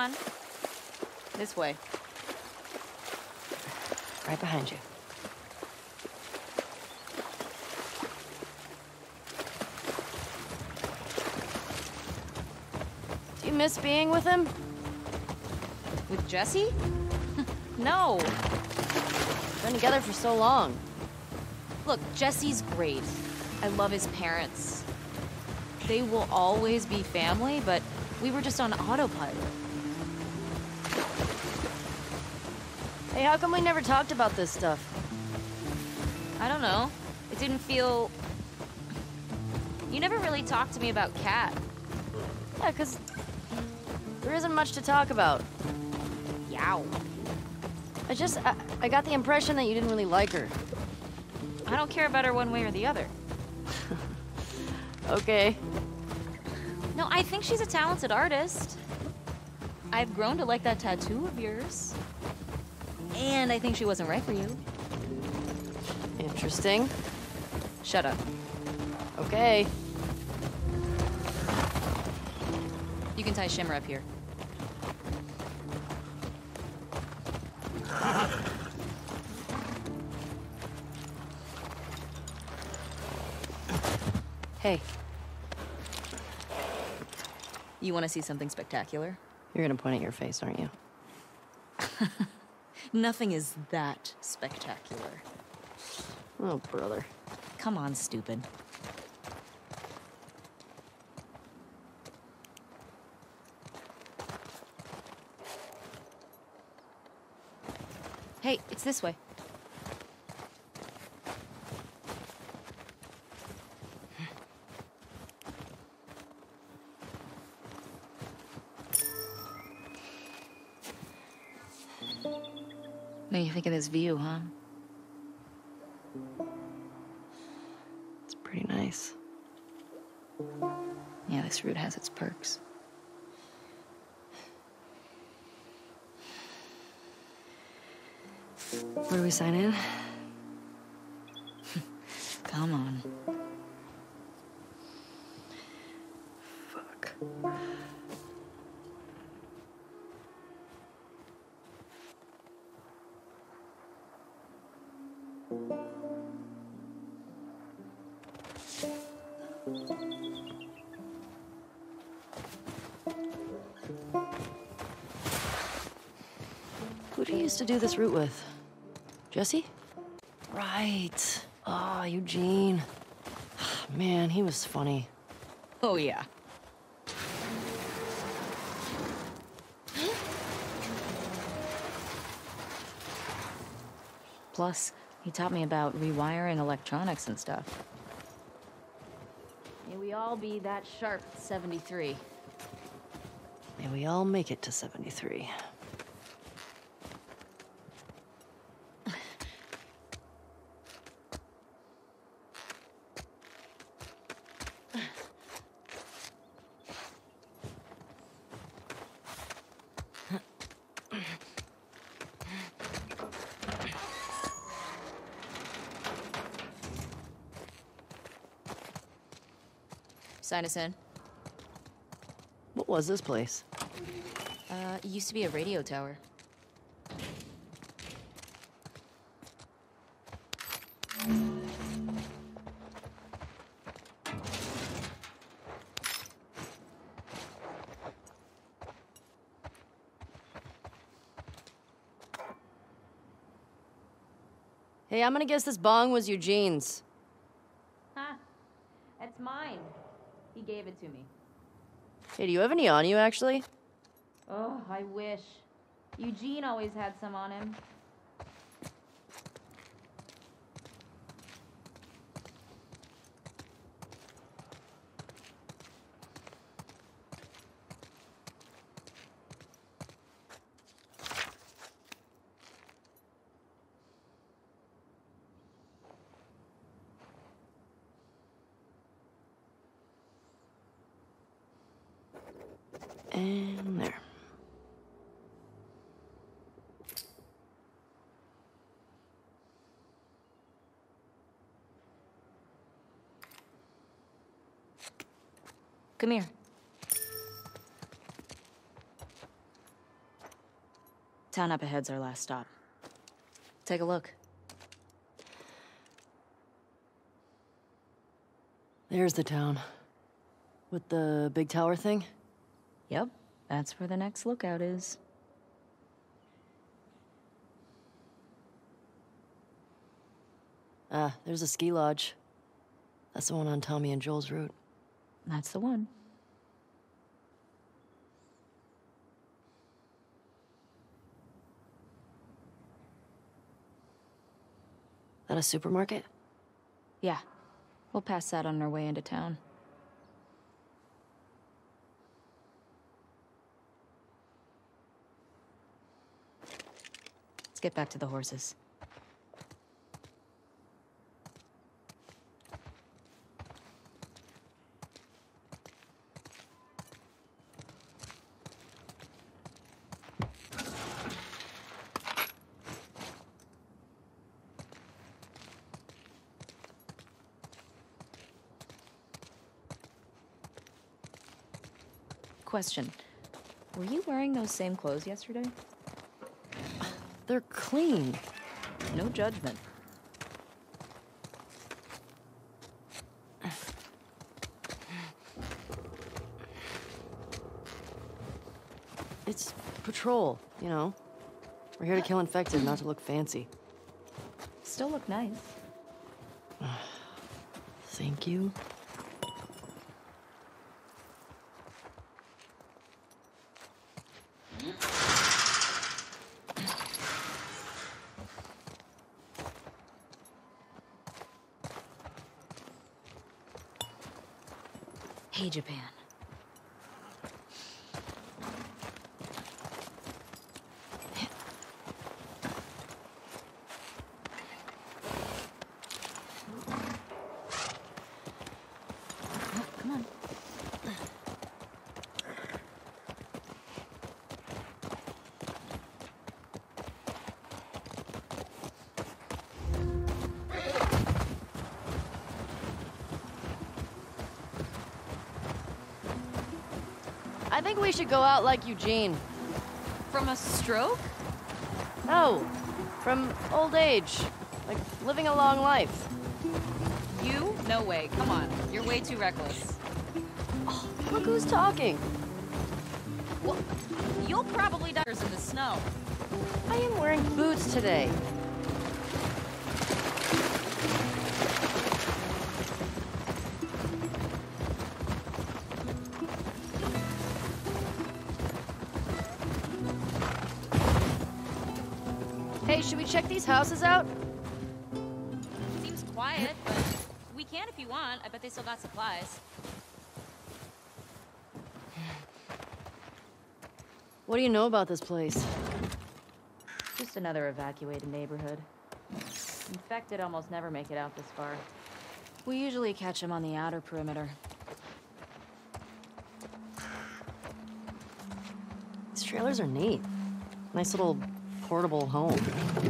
on. This way. Right behind you. Do you miss being with him? With Jesse? No. Been together for so long. Look, Jesse's great. I love his parents. They will always be family, but we were just on autopilot. Hey, how come we never talked about this stuff? I don't know. It didn't feel... You never really talked to me about Kat. Yeah, 'cause there isn't much to talk about. Yow. I got the impression that you didn't really like her. I don't care about her one way or the other. Okay. No, I think she's a talented artist. I've grown to like that tattoo of yours. And I think she wasn't right for you. Interesting. Shut up. Okay. You can tie Shimmer up here. Hey, You want to see something spectacular? you're gonna point at your face, aren't you? Nothing is that spectacular. Oh, brother. Come on, stupid. Hey, it's this way. What do you think of this view, huh? It's pretty nice. Yeah, this route has its perks. Where do we sign in? Come on. Fuck. Who do you used to do this route with? Jesse? Right. Ah, Eugene. Man, he was funny. Oh, yeah. Plus, he taught me about rewiring electronics and stuff. May we all be that sharp at 73. May we all make it to 73. Sign us in. What was this place? It used to be a radio tower. Hey, I'm gonna guess this bong was Eugene's. Huh. It's mine. He gave it to me. Hey, do you have any on you, actually? Oh, I wish. Eugene always had some on him. And there. Come here. Town up ahead's our last stop. Take a look. There's the town. With the big tower thing? Yep, that's where the next lookout is. Ah, there's a ski lodge. That's the one on Tommy and Joel's route. That's the one. That a supermarket? Yeah. We'll pass that on our way into town. Let's get back to the horses. Question. Were you wearing those same clothes yesterday? They're clean. No judgment. It's patrol, you know. We're here to kill infected, not to look fancy. Still look nice. Thank you. Hey, Japan. Oh, come on. I think we should go out like Eugene. From a stroke? No, from old age. Like living a long life. You? No way. Come on. You're way too reckless. Oh, look who's talking. Well, you'll probably die in the snow. I am wearing boots today. Hey, should we check these houses out? Seems quiet, but we can if you want. I bet they still got supplies. What do you know about this place? Just another evacuated neighborhood. Infected almost never make it out this far. We usually catch them on the outer perimeter. These trailers are neat. Nice little portable home.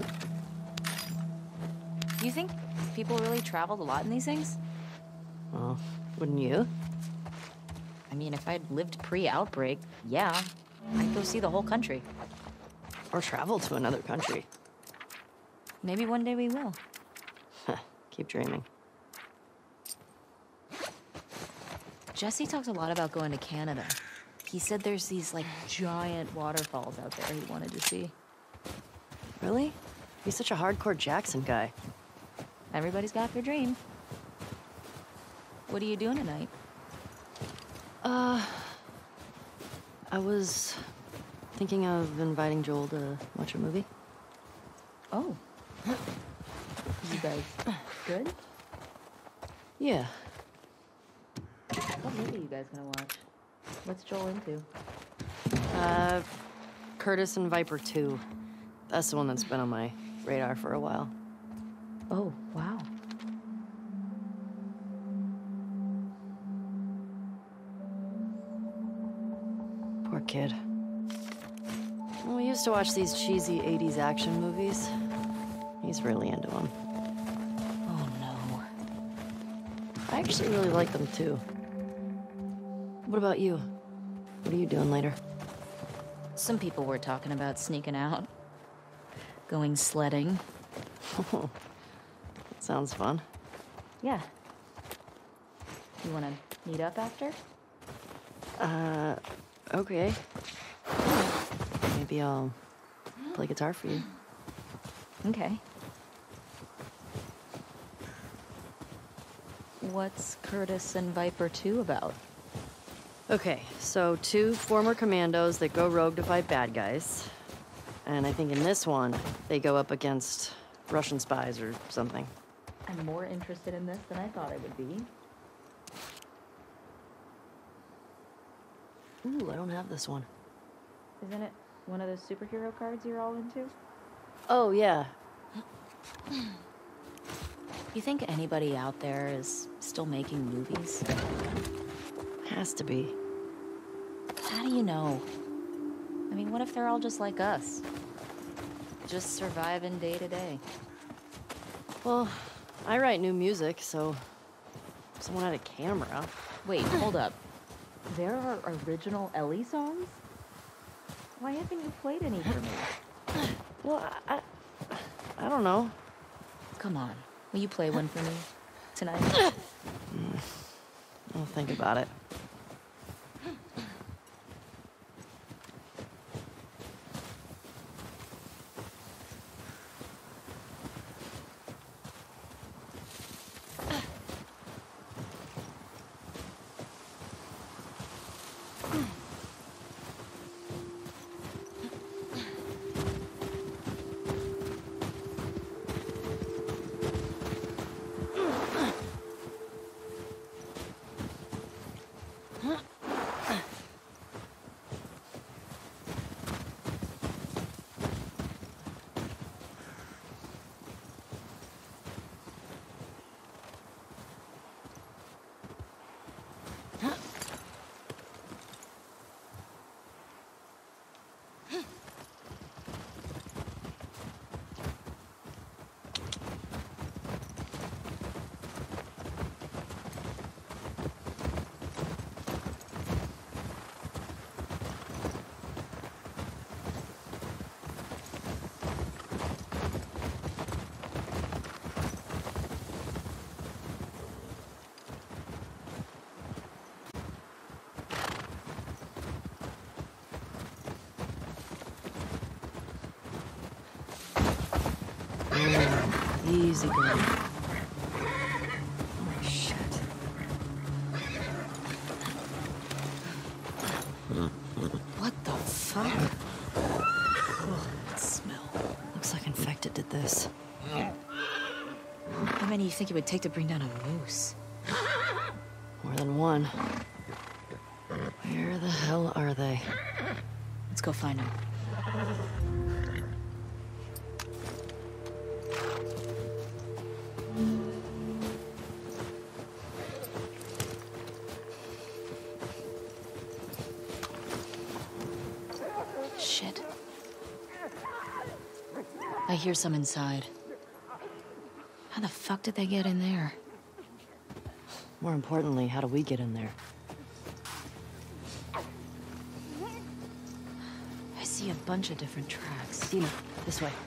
You think people really traveled a lot in these things? Well, wouldn't you? I mean, if I'd lived pre-outbreak, yeah. I'd go see the whole country. Or travel to another country. Maybe one day we will. Keep dreaming. Jesse talked a lot about going to Canada. He said there's these, like, giant waterfalls out there he wanted to see. Really? He's such a hardcore Jackson guy. Everybody's got their dream. What are you doing tonight? I was thinking of inviting Joel to watch a movie. Oh. You guys good? Yeah. What movie are you guys gonna watch? What's Joel into? Curtis and Viper 2. That's the one that's been on my radar for a while. Oh, wow. Poor kid. Well, we used to watch these cheesy 80s action movies. He's really into them. Oh, no. I actually really like them, too. What about you? What are you doing later? Some people were talking about sneaking out. going sledding. Sounds fun. Yeah. You wanna meet up after? Okay. Maybe I'll play guitar for you. Okay. What's Curtis and Viper 2 about? Okay, so 2 former commandos that go rogue to fight bad guys. And I think in this one, they go up against Russian spies or something. I'm more interested in this than I thought I would be. Ooh, I don't have this one. Isn't it one of those superhero cards you're all into? Oh, yeah. You think anybody out there is still making movies? Has to be. How do you know? I mean, what if they're all just like us? Just surviving day to day. Well, I write new music, so if someone had a camera. Wait, hold up. There are original Ellie songs? Why haven't you played any for me? Well, I don't know. Come on, will you play one for me tonight? I'll think about it. Easy going. Oh, shit. What the fuck? Oh, that smell. Looks like infected did this. How many do you think it would take to bring down a moose? More than one. Where the hell are they? Let's go find them. Shit. I hear some inside. How the fuck did they get in there? More importantly, how do we get in there? I see a bunch of different tracks. Dina, this way.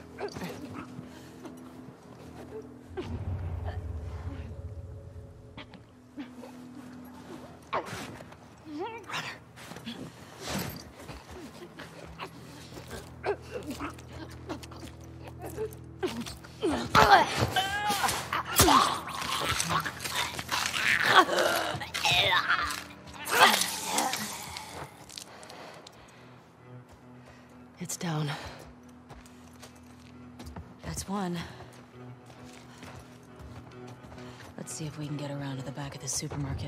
It's down. That's one. Let's see if we can get around to the back of the supermarket.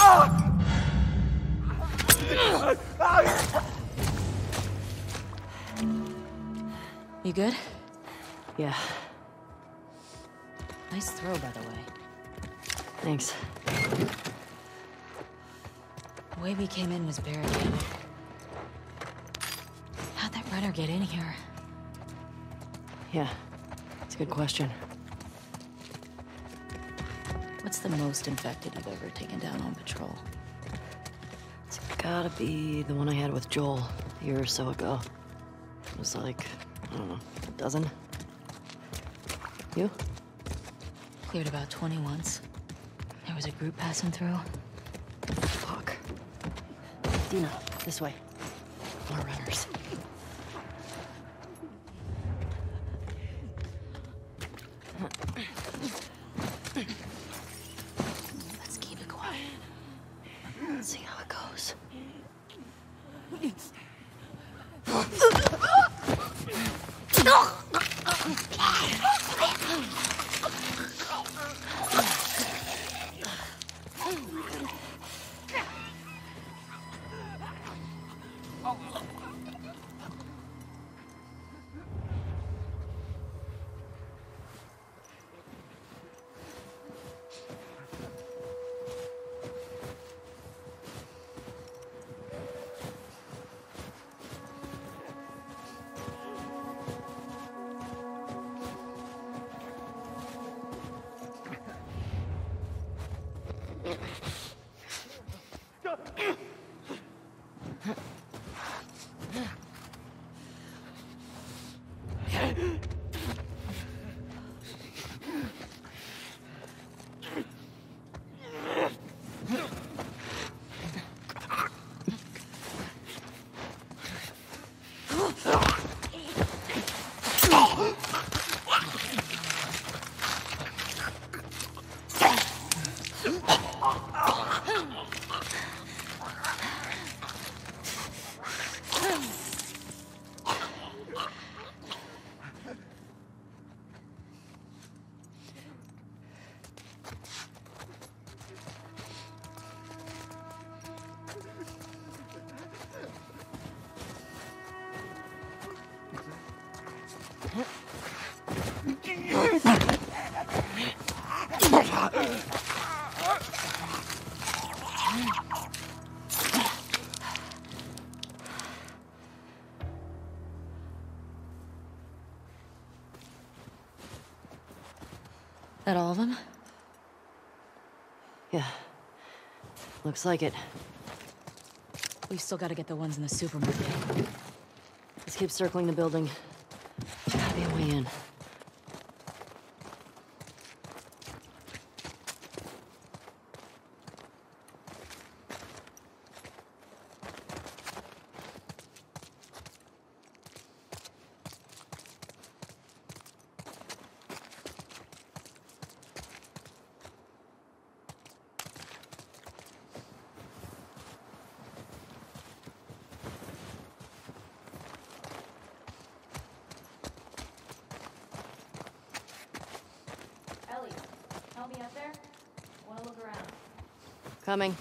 You good? Yeah, Nice throw, by the way. thanks. The way we came in was barricaded. How'd that runner get in here? Yeah, it's a good question. What's the most infected you've ever taken down on patrol? It's gotta be the one I had with Joel a year or so ago. It was like, I don't know, a dozen? You? Cleared about 20 once. There was a group passing through. Fuck. Dina, this way. More runners. Let's keep it quiet. Let's see how it goes. That all of them? Yeah. Looks like it. We've still got to get the ones in the supermarket. Let's keep circling the building. There's gotta be a way in. Ellie, help me up there. I want to look around. Coming.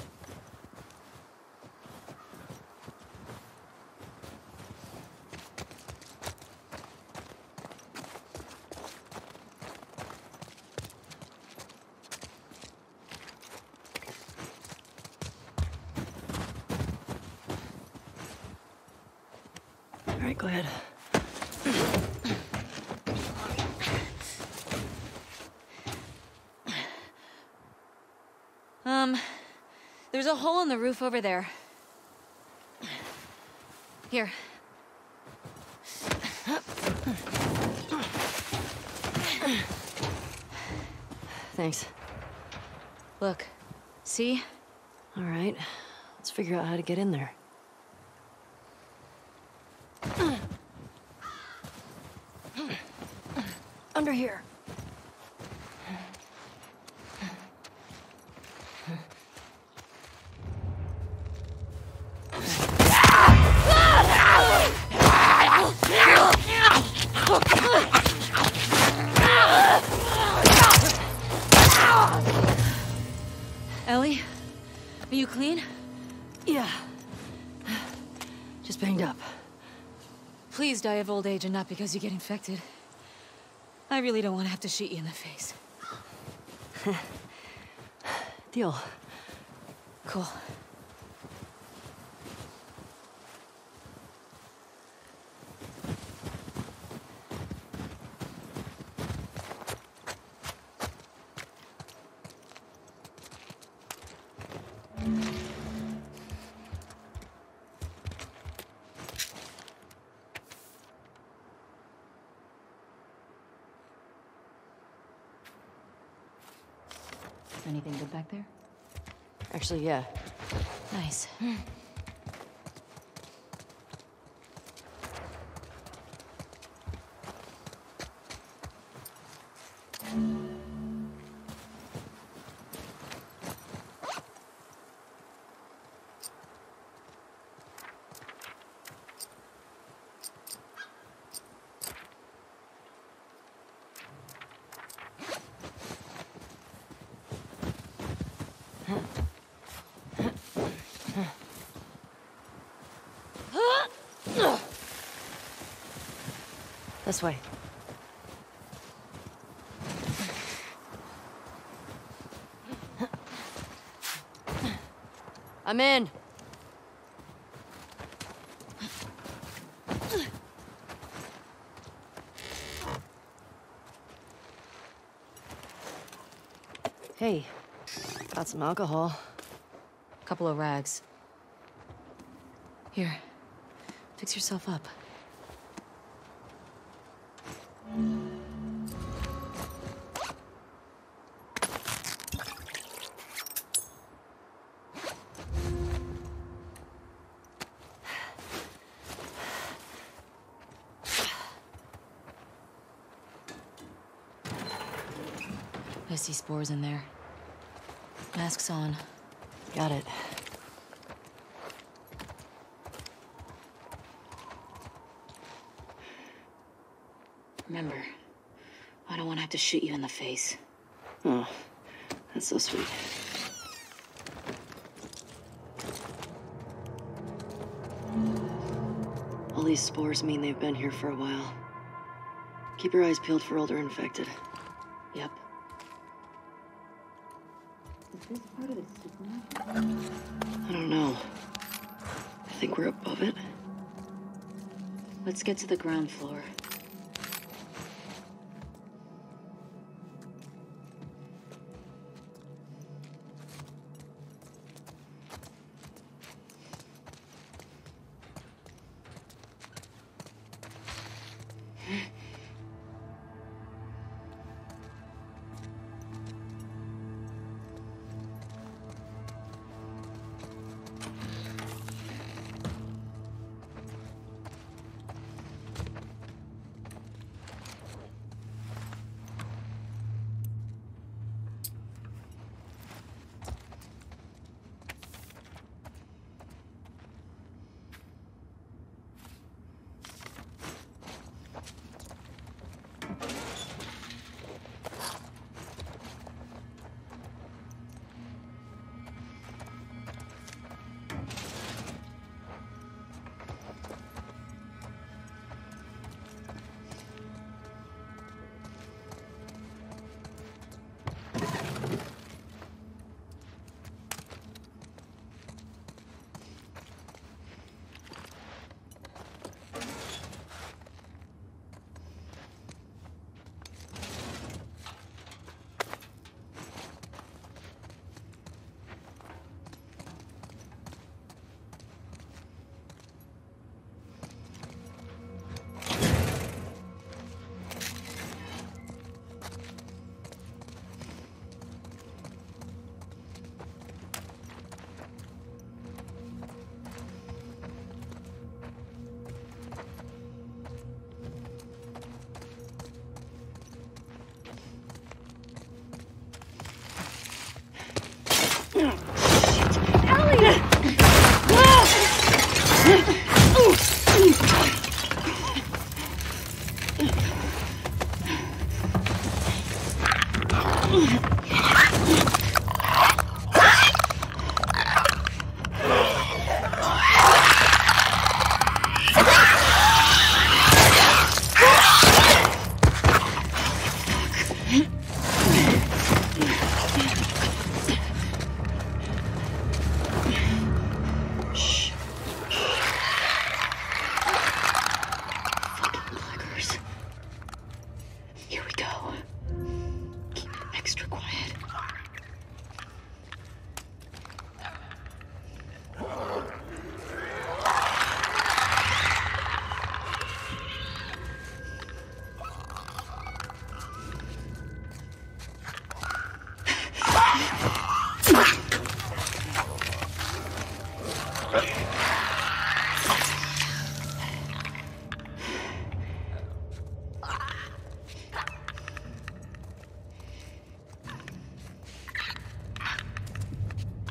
All right, go ahead. There's a hole in the roof over there. Here. Thanks. Look. See? All right, let's figure out how to get in there. Under here. Ellie? Are you clean? Yeah. Just banged up. Please die of old age and not because you get infected. I really don't want to have to shoot you in the face. Deal. Cool. Anything good back there? Actually, yeah. Nice. This way. I'm in. Hey, got some alcohol. Couple of rags. Here, fix yourself up. I see spores in there. Masks on. Got it. Remember, I don't want to have to shoot you in the face. Oh, that's so sweet. All these spores mean they've been here for a while. Keep your eyes peeled for older infected. Yep. Is this part of the supernatural? I don't know. I think we're above it. Let's get to the ground floor.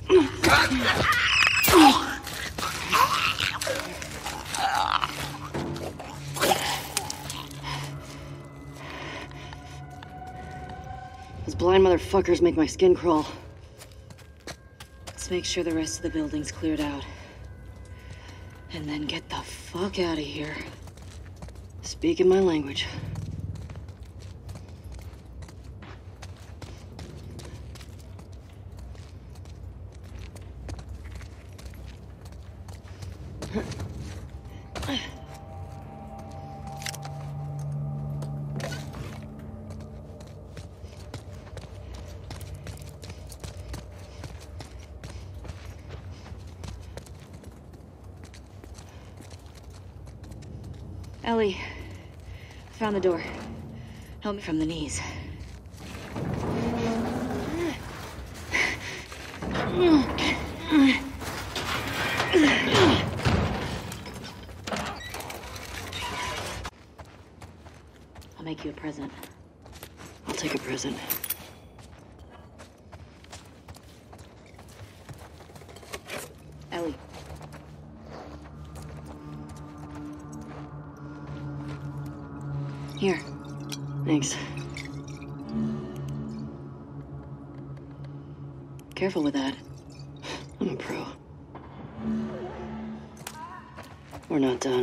Those blind motherfuckers make my skin crawl. Let's make sure the rest of the building's cleared out. And then get the fuck out of here. Speaking my language. Ellie, found the door. Help me from the knees. I'll make you a present. I'll take a present. Ellie. Here. Thanks. Careful with that. I'm a pro. We're not done.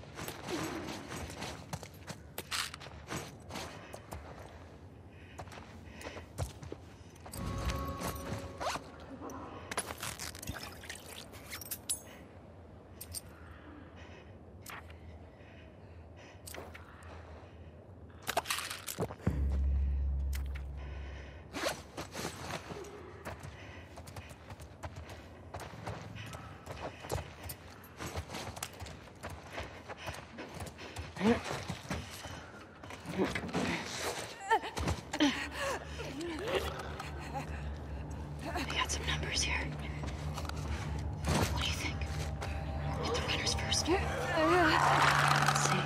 I got some numbers here. What do you think? Hit the runners first. Let's see.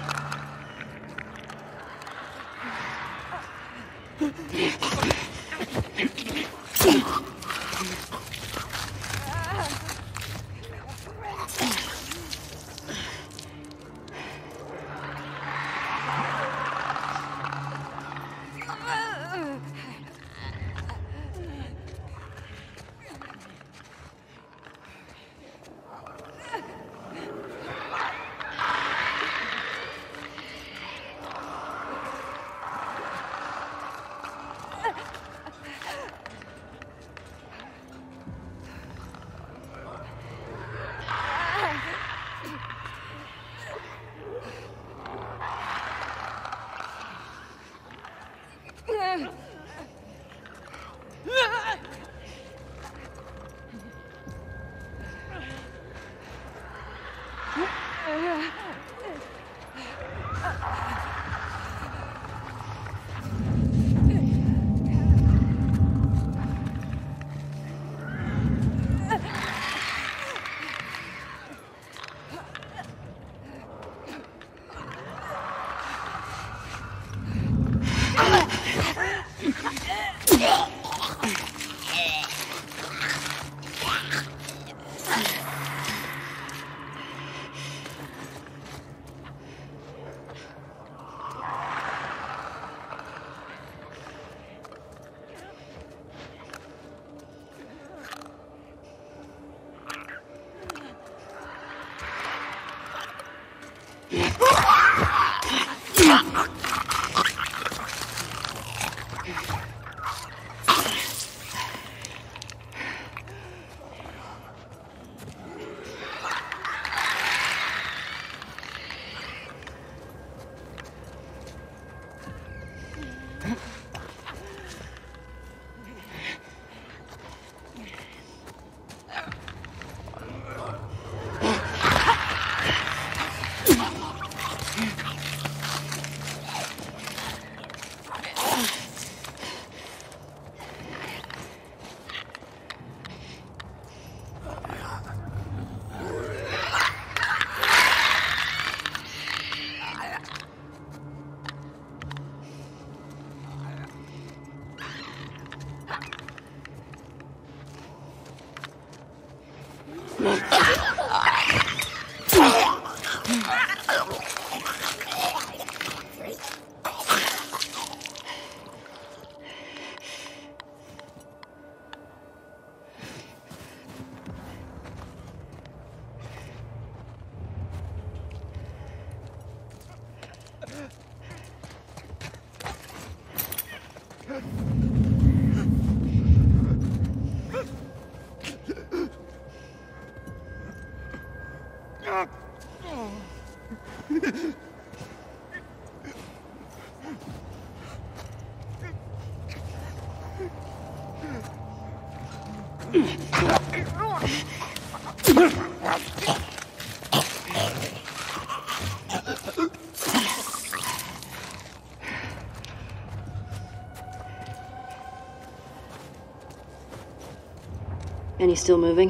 And he's still moving?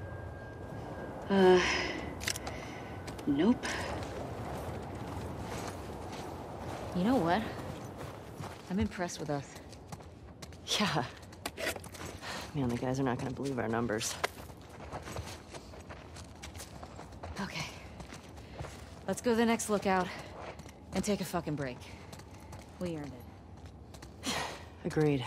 Nope. You know what? I'm impressed with us. Yeah. Man, the guys are not gonna believe our numbers. Okay. Let's go to the next lookout and take a fucking break. We earned it. Agreed.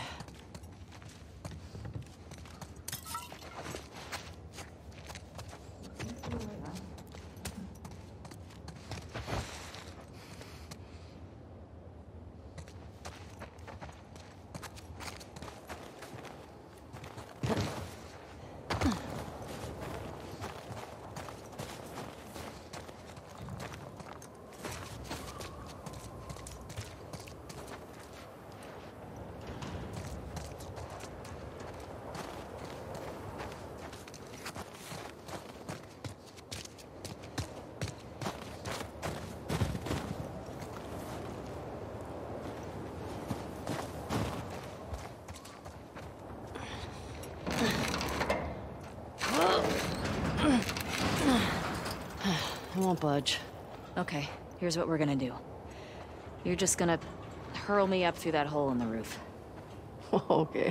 I won't budge. Okay, here's what we're gonna do. You're just gonna hurl me up through that hole in the roof. Okay.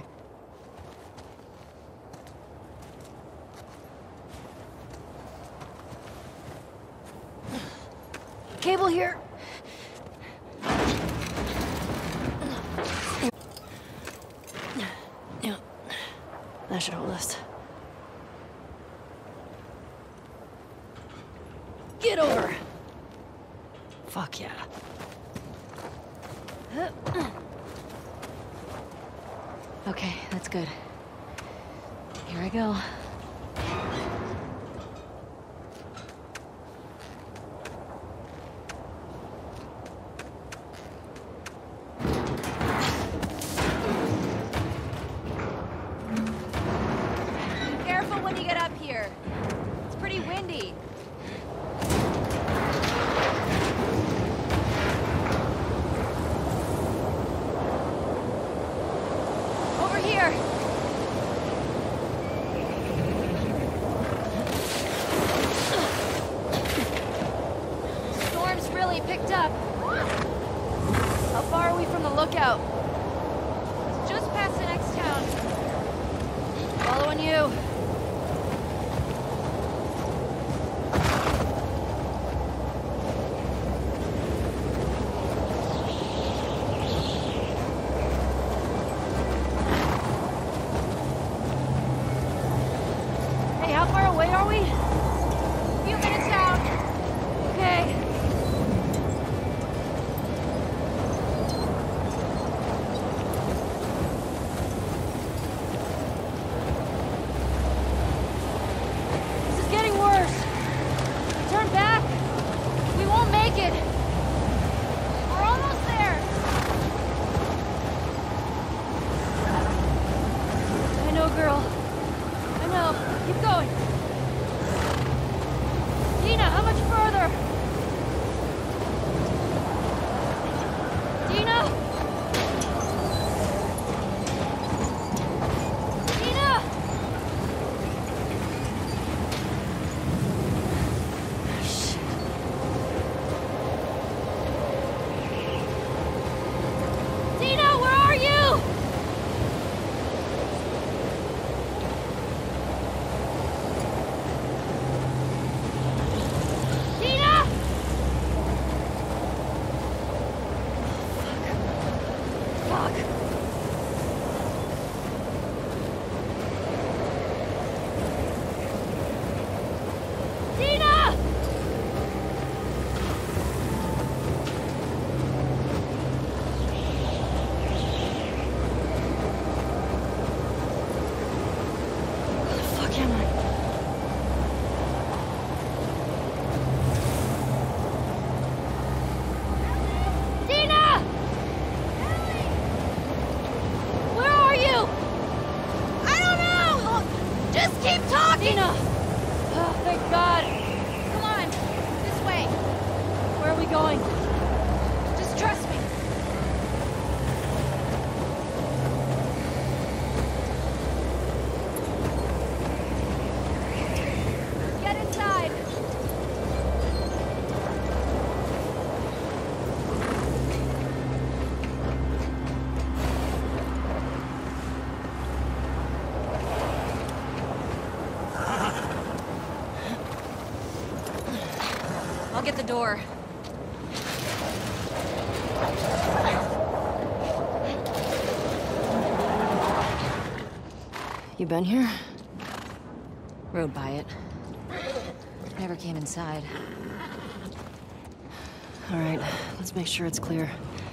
Cable here. Yeah, that should hold us. Get over. Fuck yeah. Okay, that's good. Here I go. Careful when you get up here. It's pretty windy. Over here. Storm's really picked up. How far are we from the lookout? It's just past the next town. Following you. Hey, how far away are we? A few minutes out. Okay. This is getting worse. Turn back. We won't make it. We're almost there. I know, girl. I know. Keep going. Dina, how much further? Dina? Dina! Shit. Just keep talking! Tina! Oh, thank God! Come on, this way. Where are we going? Just trust me. Get inside. I'll get the door. You been here? Rode by it. Never came inside. All right, let's make sure it's clear.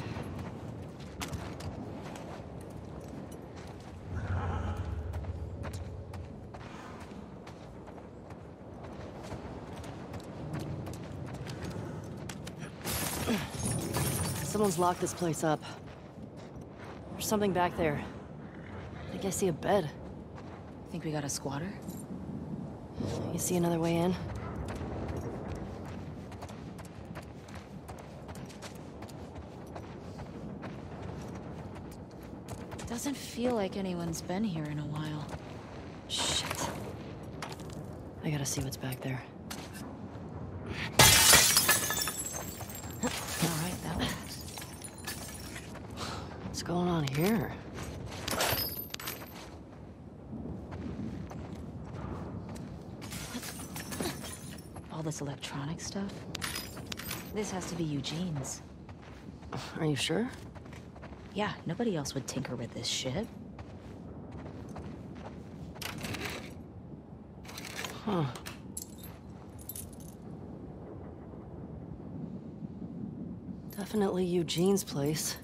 Someone's locked this place up. There's something back there. I think I see a bed. Think we got a squatter? You see another way in? Doesn't feel like anyone's been here in a while. Shit. I gotta see what's back there. All right, that one. What's going on here? All this electronic stuff? This has to be Eugene's. Are you sure? Yeah, nobody else would tinker with this shit. Huh. Definitely Eugene's place.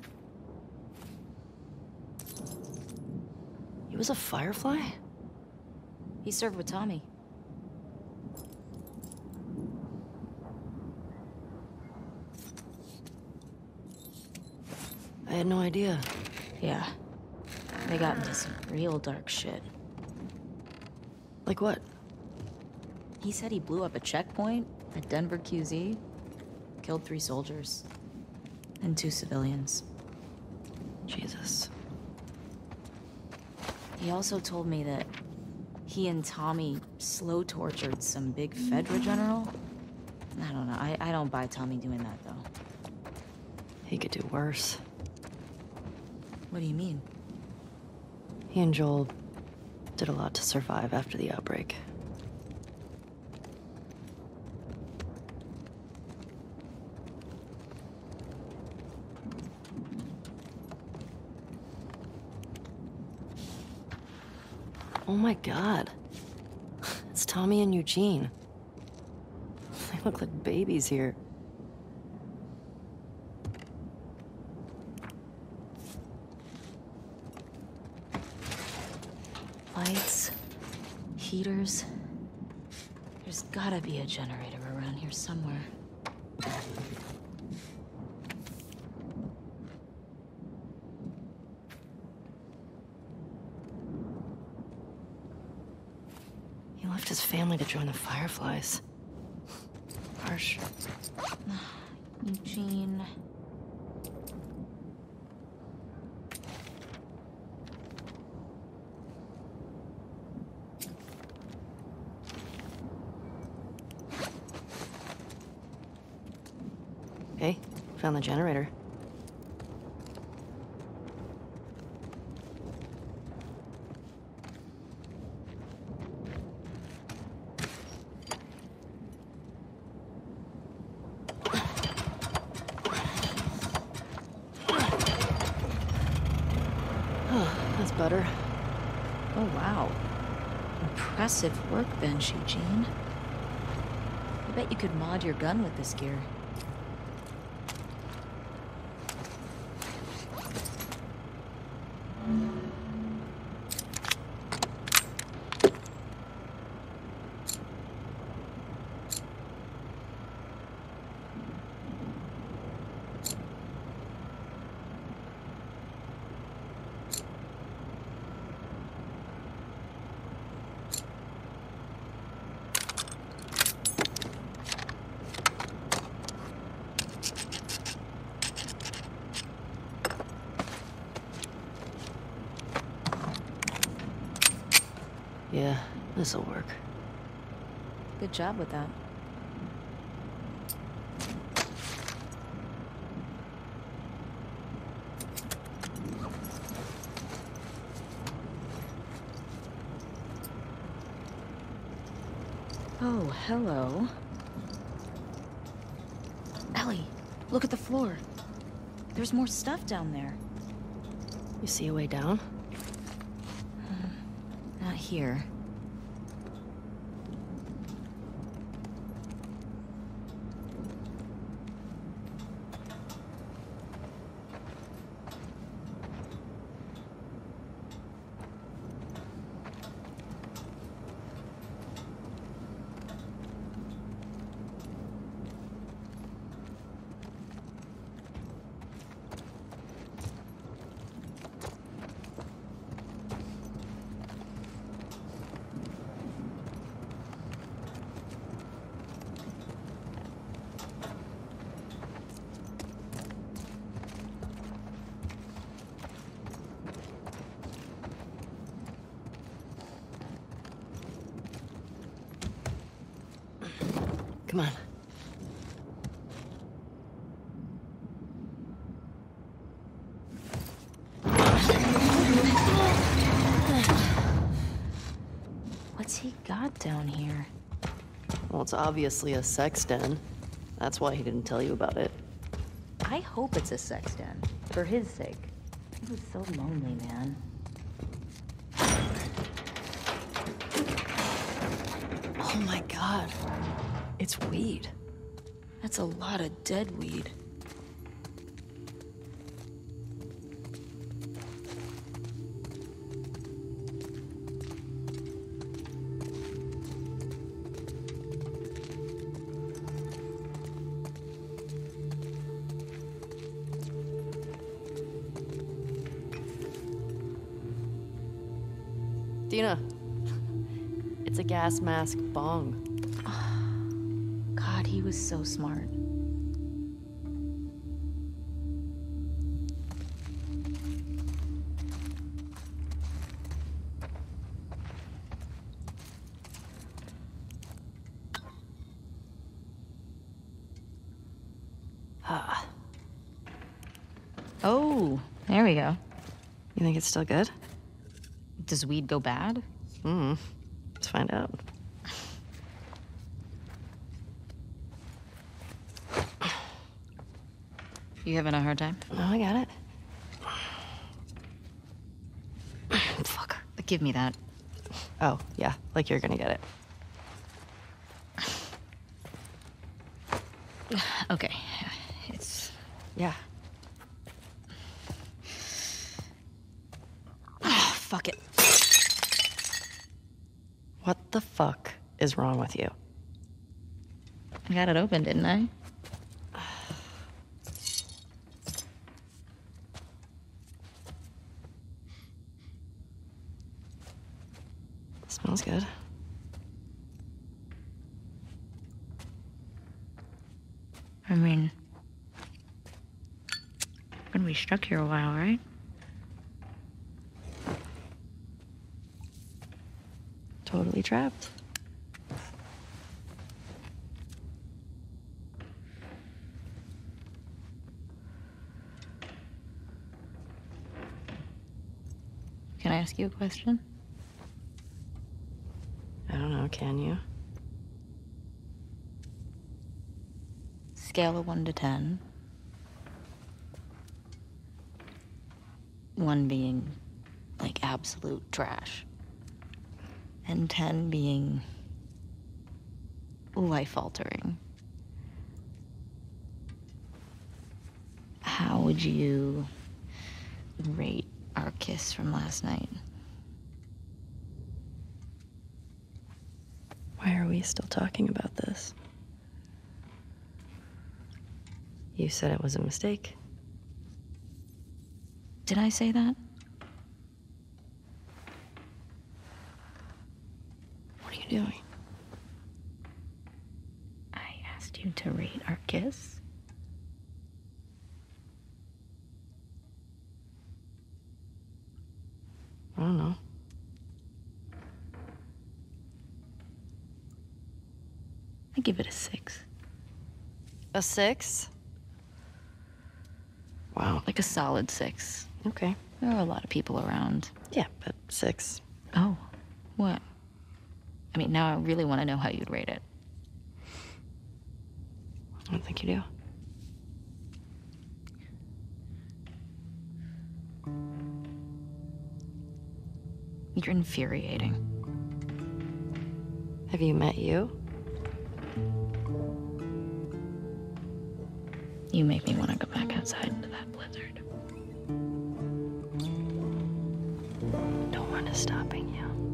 He was a Firefly? He served with Tommy. I had no idea. Yeah. They got into some real dark shit. Like what? He said he blew up a checkpoint at Denver QZ, killed 3 soldiers, and 2 civilians. Jesus. He also told me that he and Tommy slow tortured some big Fedra general. I don't know. I don't buy Tommy doing that, though. He could do worse. What do you mean? He and Joel did a lot to survive after the outbreak. Oh my God. It's Tommy and Eugene. They look like babies here. Lights, heaters. There's gotta be a generator around here somewhere. He left his family to join the Fireflies. Harsh. Eugene. Hey, found the generator. That's better. Oh, wow. Impressive workbench, Eugene. I bet you could mod your gun with this gear. This'll work. Good job with that. Oh, hello. Ellie, look at the floor. There's more stuff down there. You see a way down? Not here. Come on. What's he got down here? Well, it's obviously a sex den. That's why he didn't tell you about it. I hope it's a sex den. For his sake. He was so lonely, man. Oh my god. It's weed. That's a lot of dead weed. Dina. It's a gas mask bong. God, he was so smart. Oh, there we go. You think it's still good? Does weed go bad? Let's find out. You having a hard time? No, I got it. Fuck. Give me that. Oh, yeah, like you're gonna get it. Okay. It's... Yeah. Oh, fuck it. What the fuck is wrong with you? I got it open, didn't I? Smells good. I mean... Been we stuck here a while, right? Totally trapped. Can I ask you a question? I don't know, can you? Scale of 1 to 10. 1 being, like, absolute trash. And 10 being life-altering. How would you rate our kiss from last night? Why are we still talking about this? You said it was a mistake. Did I say that? What are you doing? I asked you to rate our kiss. I don't know. I give it a 6. A 6? Wow. Like a solid 6. Okay. There are a lot of people around. Yeah, but 6. Oh, what? I mean, now I really want to know how you'd rate it. I don't think you do. You're infuriating. Have you met you? You make me want to go back outside into that blizzard. No one is stopping you.